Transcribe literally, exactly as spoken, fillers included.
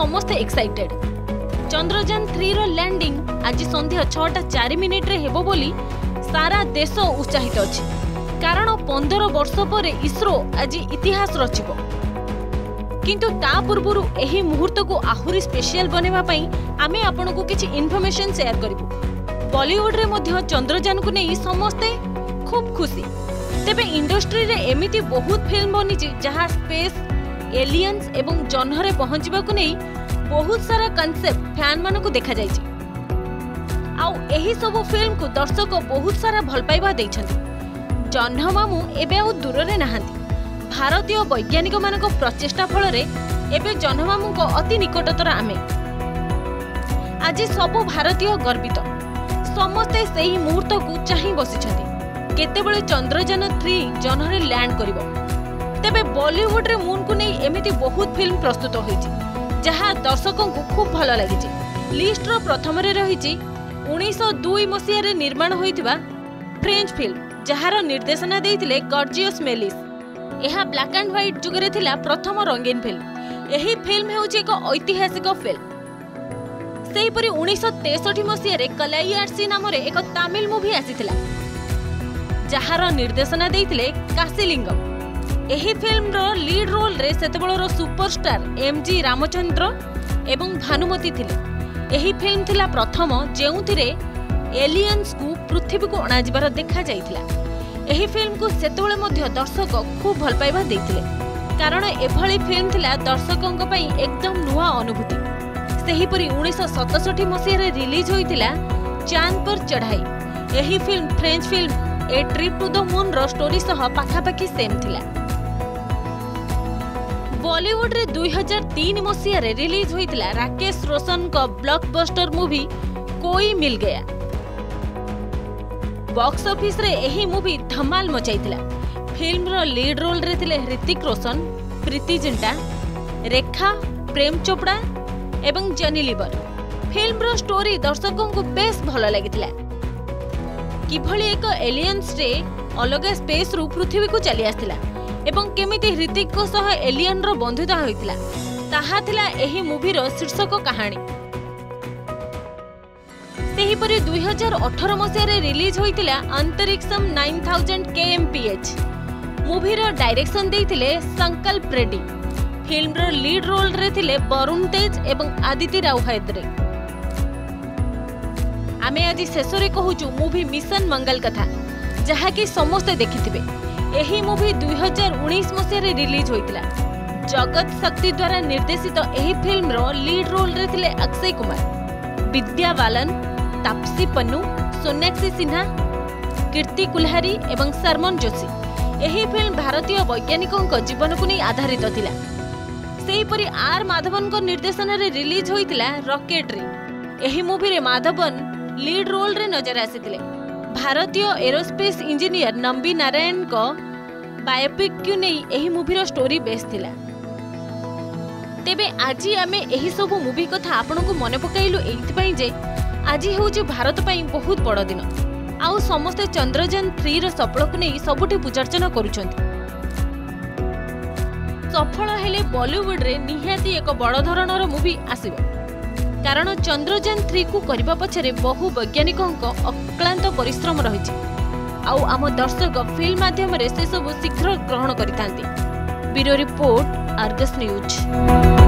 समस्ते excited. Chandrayaan three रो landing आज संध्या छटा चार मिनिट रे हेबो बोली सारा देश उत्साहित अछि, कारण पंद्रह वर्ष पर इसरो आज इतिहास रचिबो। किंतु ता पूर्वरु एही मुहूर्त को आहुरी स्पेशल बनेवा पई आमे आपनको किछि इन्फॉर्मेशन शेयर करिबु। बॉलीवुड रे मध्य चंद्रयान को नै समस्ते खूब खुशी। तेबे इंडस्ट्री रे एमिति बहुत फिल्म बनिछि जहा स्पेस, एलियंस एवं जन्हरे पहुंचबा को नै बहुत सारा कांसेप्ट फैन मानको देखा जाइछि। आउ एही सब फिल्म को दर्शक बहुत सारा भल पाइबा दैछन्ति। जन्ह मामू एबे आउ दूर रे नाहंती। भारतीय वैज्ञानिक मानक प्रचेष्टा फल रे एबे जन्ह मामू को अति निकटतर आमे। आज सब भारतीय गर्वित, समस्ते सही मुहूर्त को चाहि बसिछन्ति केतेबेले चंद्रयान थ्री जन्हरे लैंड करिवो। तेबे बॉलीवुड रे मून को नै एमिति बहुत फिल्म प्रस्तुत होईछि जहा दर्शकों को खूब भल लागिछि। लिस्ट रो प्रथम रे रहिछि उन्नीस सौ दो मसिया रे निर्माण होइतिबा फ्रेंच फिल्म जहार निर्देशना देइतिले गॉर्जियस मेलिस। यह ब्लैक एंड व्हाइट जुगरे थिला प्रथम रंगीन फिल्म। यही फिल्म हेउछि एक ऐतिहासिक फिल्म। सेहिपरि उन्नीस सौ तेसठ मसिया रे कलाइयार्सी नाम रे एक तमिल मूवी आसीथिला जहार निर्देशना देइतिले काशीलिंगम। यही फिल्म रो लीड रोल रे सेतेबेलर सुपरस्टार एमजी रामचंद्र एवं भानुमती थिले। यही फिल्म थिला प्रथम जेउथिरे एलियंस को पृथ्वी को अणा जिबार देखा जाइथिला। यही फिल्म को सेतेबेले मध्य दर्शक खूब भल पाइबा देइथिले, कारण एभली फिल्म थिला दर्शकंक पई एकदम नुआ अनुभूति। सेहिपरि उन्नीस सौ सतसठ मसिया रे रिलीज होइथिला चांद पर चढ़ाई। यही film French film A Trip to the Moon रो स्टोरी सह पाखापाखि सेम थिला। बॉलीवुड रे दो हज़ार तीन मसिया रे रिलीज होइथिला राकेश रोशन का ब्लॉकबस्टर मूवी कोई मिल गया। बॉक्स ऑफिस रे एही मूवी धमाल मचाइथिला। फिल्म रो लीड रोल रे थिले ऋतिक रोशन, प्रीति जिंटा, रेखा, प्रेम चोपड़ा एवं जनी लीवर। फिल्म रो स्टोरी दर्शकों को बेस भल लागिथिला। किभली एक एलियंस रे अलग स्पेस रु पृथ्वी को चली आस्थिला एवं केमिति ऋतिक को सह एलियन रो बंधुता होइतिला ताहा थिला एही मूवी रो शीर्षक कहानी। सेहिपरि दो हज़ार अठारह मसिया रे रिलीज होइतिला अंतरिक्षम नौ हज़ार K M P H. Movie रो डायरेक्शन देइतिले संकल्प रेड्डी। फिल्म रो लीड रोल रे थिले वरुण तेज एवं आदिति राव हैदरे। आमे आज शेष रे कहूचु मूवी मिशन मंगल कथा जहा कि समस्ते देखिथिबे। एही मूवी दो हज़ार उन्नीस मसिया रे रिलीज होइतिला। जगत शक्ति द्वारा निर्देशित एही फिल्म रो लीड रोल रे थिले अक्षय कुमार, विद्या बालन, तापसी पन्नू, सोनाक्षी सिन्हा, कीर्ति कुल्हारी एवं सरमन जोशी। एही फिल्म भारतीय वैज्ञानिकों को जीवन को नहीं आधारित थिला। सेहिपरि आर माधवन को निर्देशन रे रिलीज होइतिला रॉकेटरी। एही मूवी रे माधवन लीड रोल रे नजर आसीथिले। भारतीय एरोस्पेस इंजीनियर नंबी नारायण को बायोपिक क्यू नहीं एही मूवी रो स्टोरी बेस थिला। तेबे आज आमे एही सब मूवी कथा आपनको मने पकाइलु एइति पई जे आज हेउछि भारत पई बहुत बड़ दिन। आउ समस्ते चंद्रयान थ्री रो सफल को नहीं सबुठी पूजार्चना करूछन्ति। सफल हेले बॉलीवुड रे निहाती एक बड़ धरणर मूवी आसीबो, कारण चंद्रयान थ्री को करबा पछरे बहु वैज्ञानिकों अक्लांत परिश्रम रहिछि। आउ आम दर्शक फिल्म माध्यम रे से सब शीघ्र ग्रहण करितांती। Bureau report, Argus news.